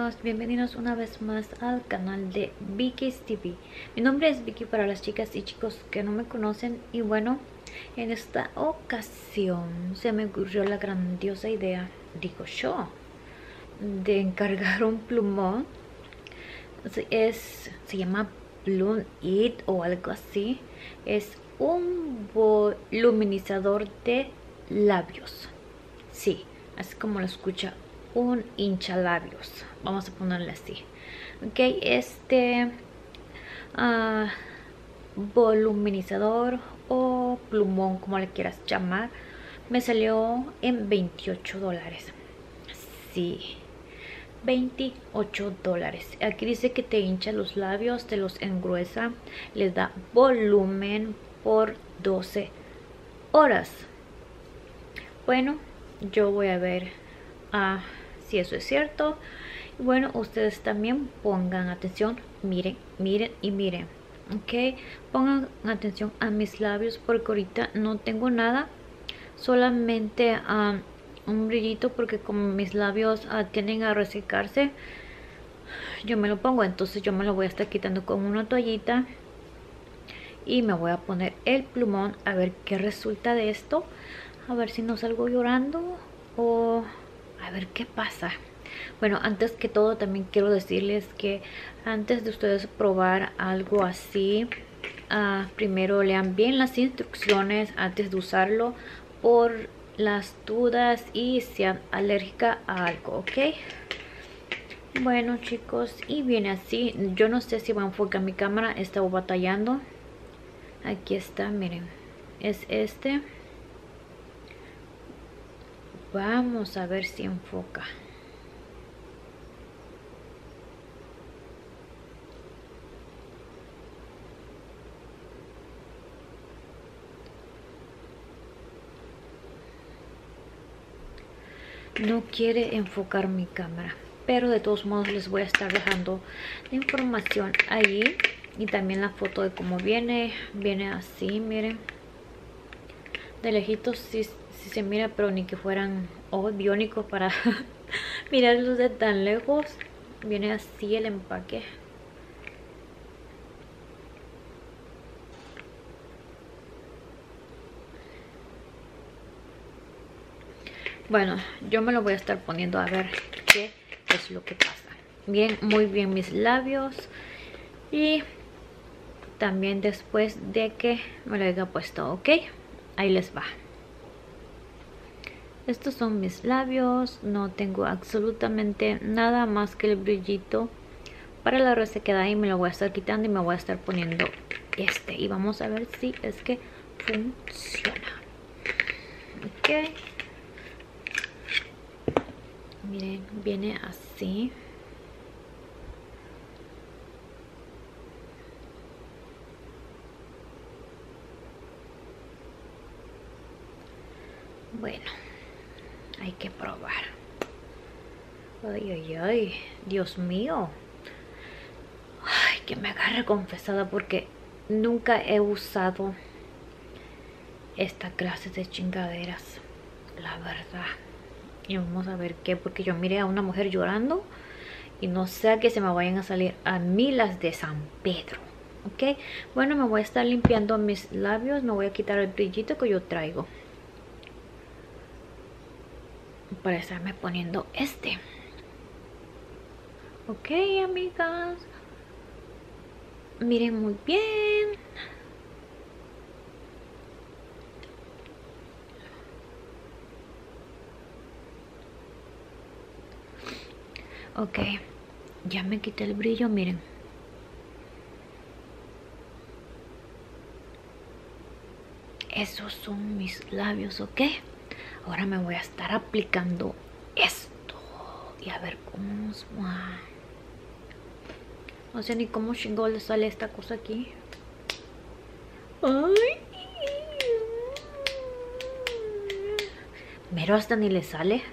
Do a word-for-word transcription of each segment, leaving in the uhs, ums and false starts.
chicos, bienvenidos una vez más al canal de Vicky's T V. Mi nombre es Vicky para las chicas y chicos que no me conocen. Y bueno, en esta ocasión se me ocurrió la grandiosa idea, digo yo, de encargar un plumón. Es, se llama Plum It o algo así. Es un voluminizador de labios. Sí, así como lo escucha, un hinchalabios, vamos a ponerle así. Ok, este uh, voluminizador o plumón, como le quieras llamar, me salió en veintiocho dólares. Sí, veintiocho dólares. Aquí dice que te hincha los labios, te los engruesa, les da volumen por doce horas. Bueno, yo voy a ver uh, si eso es cierto. Y bueno, ustedes también pongan atención, miren, miren y miren. Ok, pongan atención a mis labios porque ahorita no tengo nada, solamente um, un brillito, porque como mis labios uh, tienden a resecarse, yo me lo pongo. Entonces yo me lo voy a estar quitando con una toallita y me voy a poner el plumón a ver qué resulta de esto, a ver si no salgo llorando o a ver qué pasa. Bueno, antes que todo también quiero decirles que antes de ustedes probar algo así, uh, primero lean bien las instrucciones antes de usarlo, por las dudas y sean alérgica a algo, ¿ok? Bueno chicos, y viene así. Yo no sé si va a enfocar mi cámara, he estado batallando. Aquí está, miren, es este. Vamos a ver si enfoca. No quiere enfocar mi cámara, pero de todos modos les voy a estar dejando la información ahí y también la foto de cómo viene. Viene así, miren. De lejitos sí, sí se mira, pero ni que fueran ojos biónicos para mirarlos de tan lejos. Viene así el empaque. Bueno, yo me lo voy a estar poniendo a ver qué es lo que pasa. Bien, muy bien mis labios. Y también después de que me lo haya puesto, ok, ahí les va. Estos son mis labios. No tengo absolutamente nada más que el brillito para la resequedad, y me lo voy a estar quitando y me voy a estar poniendo este. Y vamos a ver si es que funciona. Ok, miren, viene así. Bueno, hay que probar. Ay, ay, ay, Dios mío. Ay, que me agarre confesada porque nunca he usado esta clase de chingaderas, la verdad. Y vamos a ver qué, porque yo miré a una mujer llorando y no sé que se me vayan a salir a mí las de San Pedro. Ok, bueno, me voy a estar limpiando mis labios. Me voy a quitar el brillito que yo traigo para estarme poniendo este. Ok, amigas, miren muy bien. Ok, ya me quité el brillo, miren. Esos son mis labios, ok. Ahora me voy a estar aplicando esto y a ver cómo nos va. No sé ni cómo chingado le sale esta cosa aquí. Ay, pero hasta ni le sale.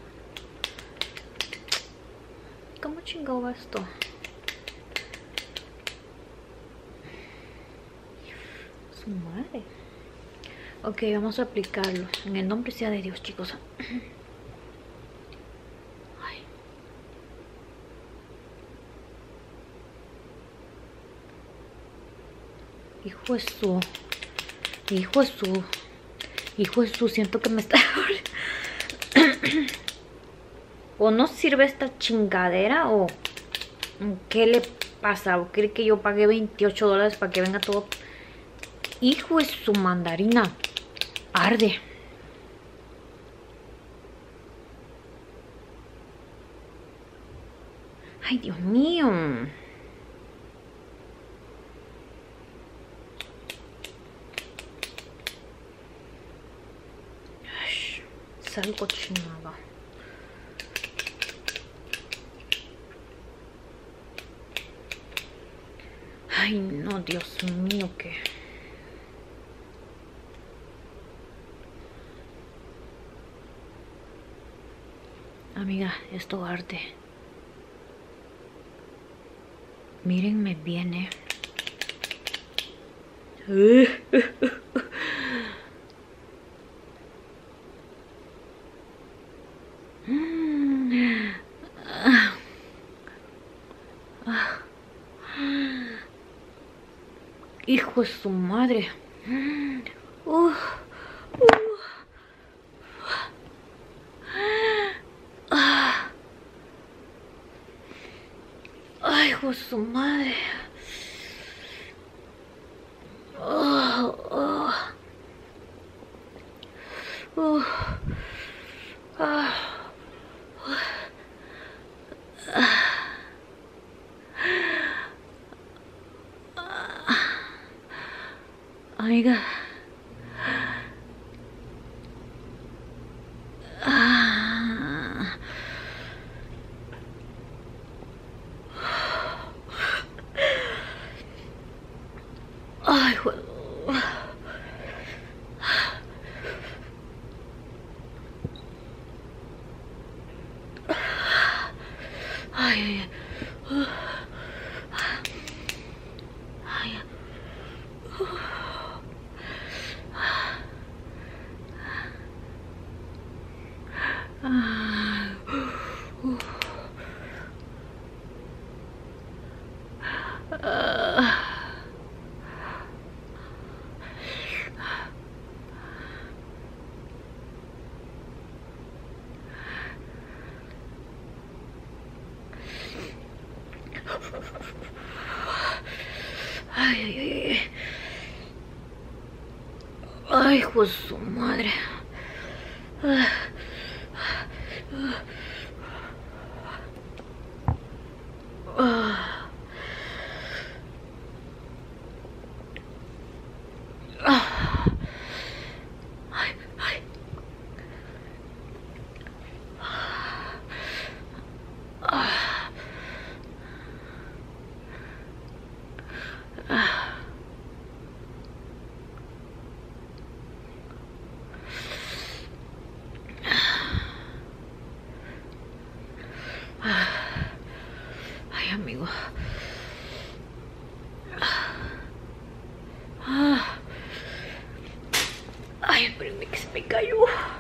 ¿Cómo chingado va esto? Su madre. Ok, vamos a aplicarlo. En el nombre sea de Dios, chicos. Ay. Hijo de su. Hijo de su. Hijo de su. Siento que me está... O no sirve esta chingadera o... ¿Qué le pasa? ¿O cree que yo pagué veintiocho dólares para que venga todo? Hijo de su mandarina. Arde. Ay, Dios mío. Ay, sal cochinada. Ay, no, Dios mío, qué... Amiga, esto arde. Mírenme bien, eh. Hijo de su madre. Uh, uh. Ah. Ay, hijo de su madre. Oh, oh. Uh. Ah. Amiga. Ah. Ay, joder. Ay, ay, ay. Ay. Ay, ay, ay. Ay, hijo de su madre. Ay, ay. Ay, amigo. Ay, espérenme que se me cayó.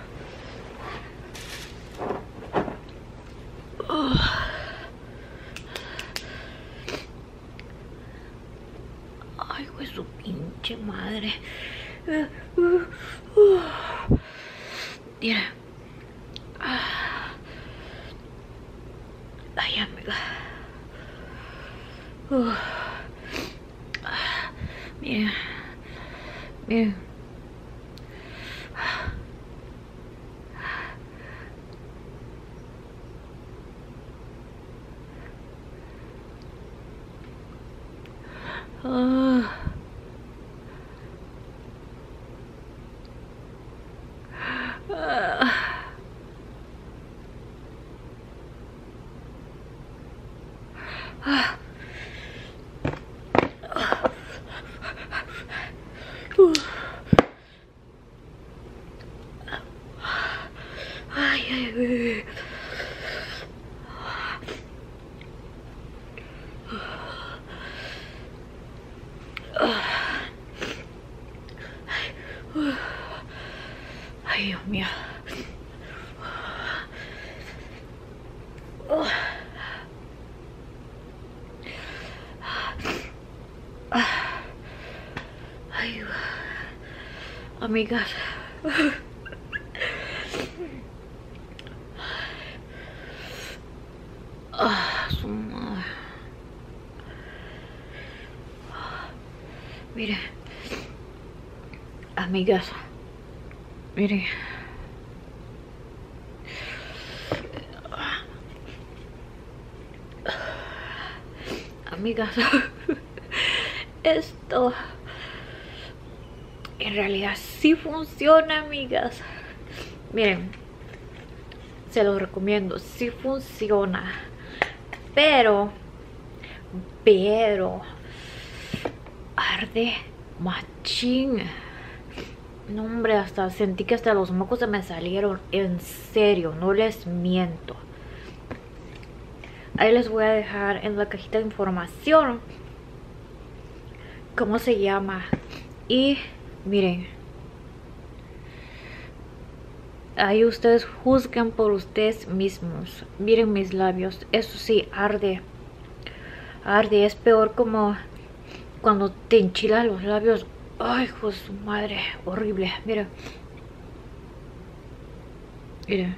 Ay, pues su pinche madre. Mira. Ay, amiga. Mira. Mira. Uh. Uh. Uh. Uh. Ay, ay, ay. Ay, Dios mío. Amigas, ah, su madre. Mire, amigas, mire, amigas, esto en realidad sí funciona, amigas. Miren, se los recomiendo, sí funciona, pero pero arde machín. No, hombre, hasta sentí que hasta los mocos se me salieron, en serio, no les miento. Ahí les voy a dejar en la cajita de información cómo se llama. Y miren, ahí ustedes juzgan por ustedes mismos. Miren mis labios, eso sí, arde. Arde, es peor como cuando te enchilan los labios. Ay, hijo de su madre, horrible. Mira, mira.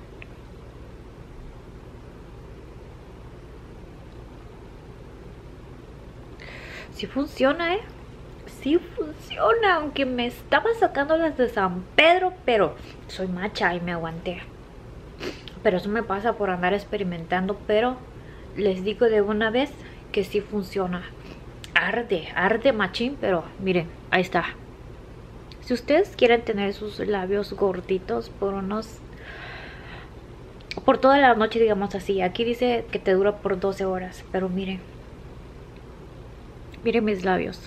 Sí funciona, eh. Sí funciona, aunque me estaba sacando las de San Pedro, pero soy macha y me aguanté. Pero eso me pasa por andar experimentando, pero les digo de una vez que sí funciona. Arde, arde machín, pero miren, ahí está. Si ustedes quieren tener sus labios gorditos por unos... por toda la noche, digamos así. Aquí dice que te dura por doce horas, pero miren. Miren mis labios.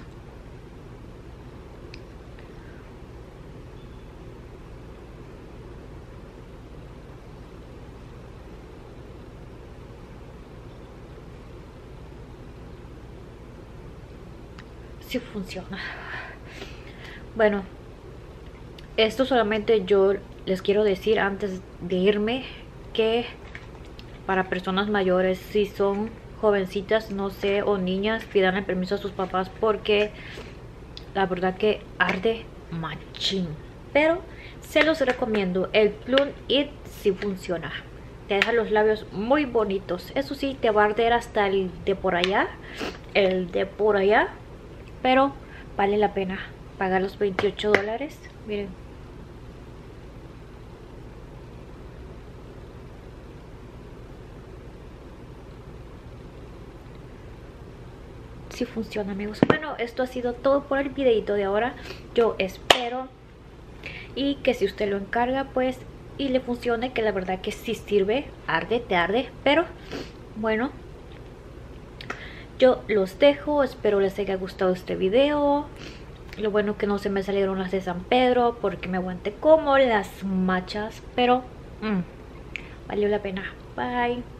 Sí funciona. Bueno, esto solamente yo les quiero decir antes de irme que para personas mayores, si son jovencitas, no sé, o niñas, pidan el permiso a sus papás porque la verdad que arde machín. Pero se los recomiendo. El Plum It sí funciona. Te deja los labios muy bonitos. Eso sí, te va a arder hasta el de por allá. El de por allá. Pero vale la pena pagar los veintiocho dólares. Miren. Sí funciona, amigos. Bueno, esto ha sido todo por el videito de ahora. Yo espero y que si usted lo encarga, pues, y le funcione, que la verdad que sí sirve. Arde, te arde, pero bueno, yo los dejo. Espero les haya gustado este video. Lo bueno que no se me salieron las de San Pedro, porque me aguanté como las machas, pero mmm, valió la pena. Bye.